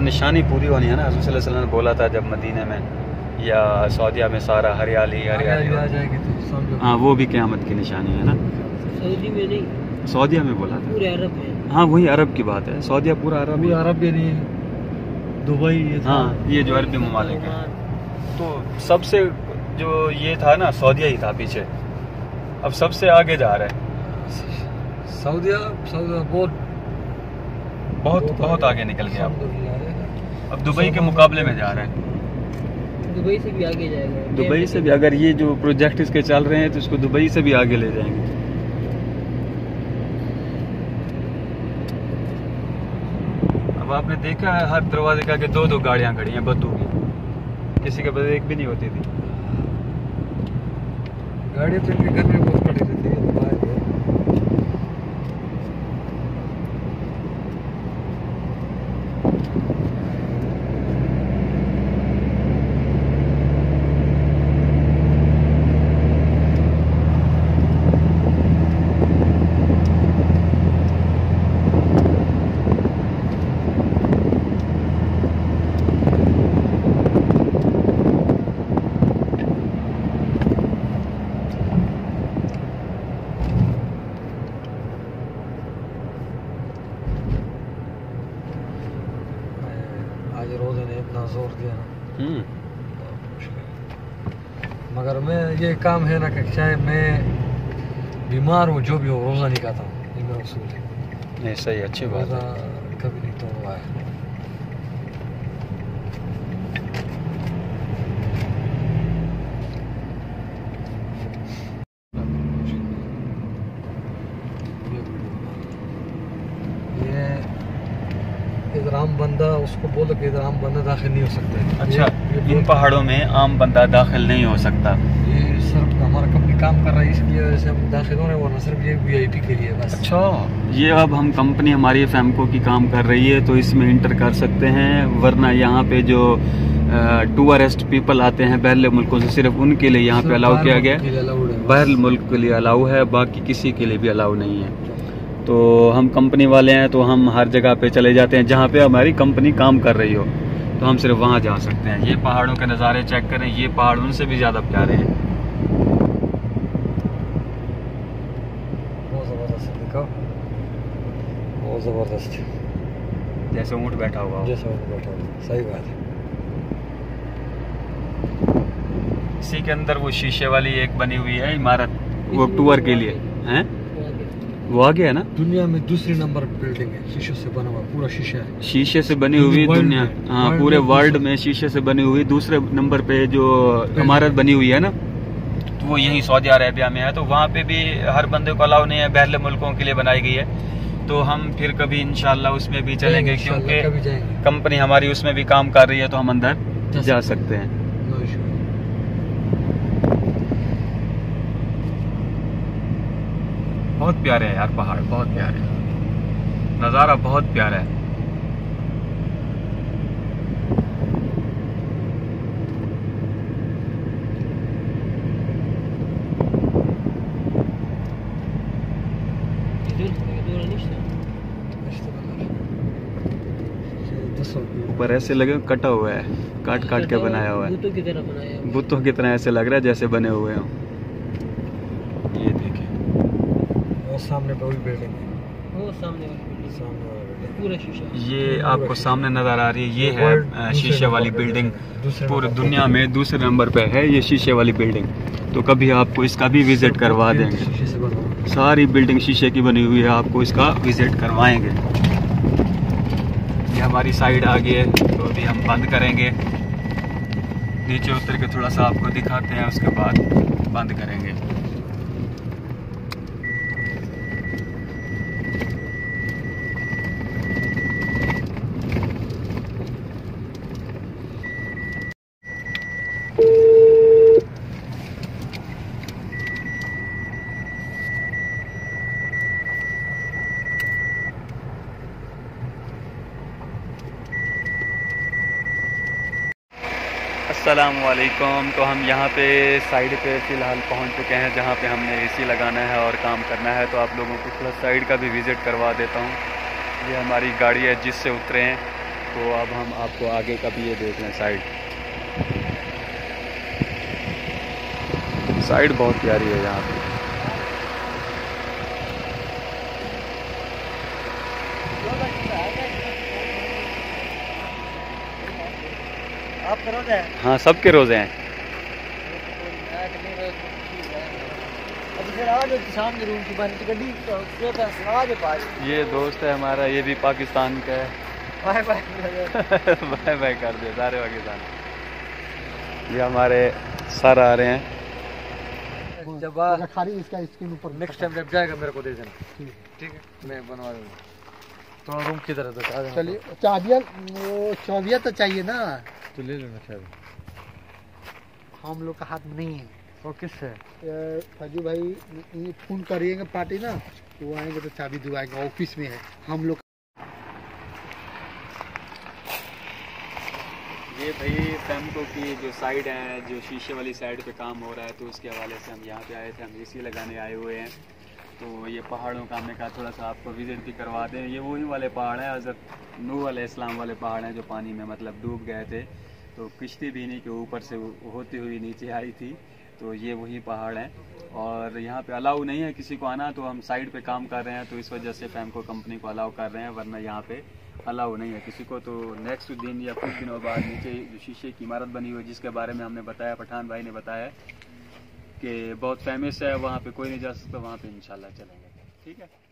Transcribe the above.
निशानी पूरी होनी है ना। हज़रत सल्लल्लाहु अलैहि वसल्लम ने बोला था जब मदीने में या सऊदीया में सारा हरियाली हरियाली आ जाएगी तो समझो। हाँ, वो भी क़यामत की निशानी है ना। सऊदी में नहीं, सऊदीया में बोला था। पूरे अरब में। हाँ, वही अरब की बात है। सऊदीया पूरा अरब अभी अरब भी नहीं, दुबई ये हाँ, ये जो अरबी ममालिक है। तो सबसे जो ये था ना, सऊदीया ही था पीछे, अब सबसे आगे जा रहा है। सऊदीया बहुत आगे निकल गया। अब दुबई के मुकाबले में जा रहा है। दुबई से भी आगे जाएगा। दुबई से भी, अगर ये जो प्रोजेक्ट इसके चल रहे हैं तो इसको दुबई से भी आगे ले जाएंगे। अब आपने देखा है हर दरवाजे के आगे 2-2 गाड़ियां खड़ी हैं बद्दू की, किसी के पास एक भी नहीं होती थी। गाड़ी तो इनके घर में बहुत खड़ी रहती है, तो बाहर है। आज रोज़ ने इतना जोर दिया ना, मगर मैं ये काम है ना कि चाहे मैं बीमार हूँ जो भी हो, रोज़ा नहीं खाता हूँ। ये मेरा उसूल है। नहीं, सही, अच्छी बात है। कभी नहीं तो हुआ है। इधर आम बंदा, उसको बोलो कि इधर आम बंदा दाखिल नहीं हो सकता है। अच्छा, इन पहाड़ों में आम बंदा दाखिल नहीं हो सकता। ये सिर्फ हमारा कंपनी काम कर रहा है, इसकी वजह से हम दाखिल हो रहे हैं, वरना सिर्फ ये वीआईपी के लिए बस। अच्छा, ये अब हम कंपनी हमारी फैमको की काम कर रही है तो इसमें इंटर कर सकते हैं, वरना यहाँ पे जो टूरिस्ट पीपल आते हैं बाहर मुल्कों से, सिर्फ उनके लिए यहाँ पे अलाउ किया गया है। बाहर मुल्क के लिए अलाउ है, बाकी किसी के लिए भी अलाउ नहीं है। तो हम कंपनी वाले हैं तो हम हर जगह पे चले जाते हैं जहाँ पे हमारी कंपनी काम कर रही हो, तो हम सिर्फ वहाँ जा सकते हैं। ये पहाड़ों के नज़ारे चेक करें, ये पहाड़ उनसे भी ज़्यादा प्यारे हैं। बहुत ज़बरदस्त दिखा, बहुत ज़बरदस्त, जैसे ऊँट बैठा हुआ हो। जैसा ऊँट बैठा हुआ, सही बात है। इसी के अंदर वो शीशे वाली एक बनी हुई है इमारत, वो टूर के लिए है। वो आ गया है ना। दुनिया में दूसरी नंबर बिल्डिंग है, शीशे से बना हुआ, पूरा शीशा है। शीशे से बनी हुई दुनिया, हाँ, पूरे वर्ल्ड में शीशे से बनी हुई दूसरे नंबर पे जो इमारत बनी हुई है ना, तो वो यही सऊदी अरेबिया में है। तो वहाँ पे भी हर बंदे को अलाउ नहीं है, बाहरले मुल्कों के लिए बनाई गई है। तो हम फिर कभी इंशाल्लाह उसमें भी चलेंगे, क्योंकि कंपनी हमारी उसमें भी काम कर रही है, तो हम अंदर जा सकते हैं। बहुत प्यारे है यार पहाड़, बहुत प्यारे, नज़ारा बहुत प्यारा है। ऊपर ऐसे लगे कटा हुआ है, काट काट के बनाया हुआ है, बुतों की तरह बनाया हुआ है। बुतों की तरह ऐसे लग रहा है जैसे बने हुए हों। ये देखिए, वो सामने बड़ी बिल्डिंग है, वो सामने वाली बिल्डिंग, सामने वाली बिल्डिंग पूरा शीशा। ये आपको सामने नजर आ रही है, ये है शीशे वाली बिल्डिंग। पूरी दुनिया में दूसरे नंबर पे है ये शीशे वाली बिल्डिंग। तो कभी आपको इसका भी विजिट करवा देंगे। शीशे से बना हुआ। सारी बिल्डिंग शीशे की बनी हुई है, आपको इसका विजिट करवाएंगे। ये हमारी साइड आ गई है, तो अभी हम बंद करेंगे, नीचे उतर के थोड़ा सा आपको दिखाते हैं, उसके बाद बंद करेंगे। अस्सलामुअलैकुम। तो हम यहाँ पे साइड पे फ़िलहाल पहुँच चुके हैं, जहाँ पे हमने एसी लगाना है और काम करना है। तो आप लोगों को थोड़ा साइड का भी विज़िट करवा देता हूँ। ये हमारी गाड़ी है जिससे उतरे हैं। तो अब हम आपको आगे का भी ये देख लें। साइड बहुत प्यारी है यहाँ पे। आपके रोजे हैं? हाँ, सबके रोजे हैं। शाम के रूम की बंद गड्डी आज पास। ये दोस्त है हमारा, ये भी पाकिस्तान का है। बाय बाय बाय बाय कर दे सारे पाकिस्तान। ये हमारे सर आ रहे हैं। जब खाली इसका स्क्रीन ऊपर नेक्स्ट टाइम जब जाएगा मेरे को दे देना। ठीक है, मैं बनवा दूंगा। थोड़ा रूम की तरह बता देना। चलिए, चाबियाँ तो चाहिए ना, तो ले लेना चाबी। हम लोग का हाथ में नहीं है। और किससे? फजू भाई फोन करिएगा पार्टी ना, वो आएंगे तो चाबी दिवाएंगे, ऑफिस में है हम लोग। ये भाई फैमको की जो साइड है, जो शीशे वाली साइड पे काम हो रहा है, तो उसके हवाले से हम यहाँ पे आए थे। हम एसी लगाने आए हुए हैं। तो ये पहाड़ों का हमने कहा थोड़ा सा आपको विजिट भी करवा दें। ये वही वाले पहाड़ हैं, हज़रत नूह अलैहिस्सलाम वाले पहाड़ हैं, जो पानी में मतलब डूब गए थे। तो किश्ती भी इन्हीं के ऊपर से होती हुई नीचे आई थी। तो ये वही पहाड़ हैं और यहाँ पे अलाउ नहीं है किसी को आना। तो हम साइड पे काम कर रहे हैं, तो इस वजह से फैमको कंपनी को अलाउ कर रहे हैं, वरना यहाँ पे अलाउ नहीं है किसी को। तो नेक्स्ट दिन या कुछ दिनों बाद नीचे जो शीशे की इमारत बनी हुई है, जिसके बारे में हमने बताया, पठान भाई ने बताया कि बहुत फेमस है, वहाँ पे कोई नहीं जा सकता, वहाँ पे इंशाल्लाह चलेंगे। ठीक है।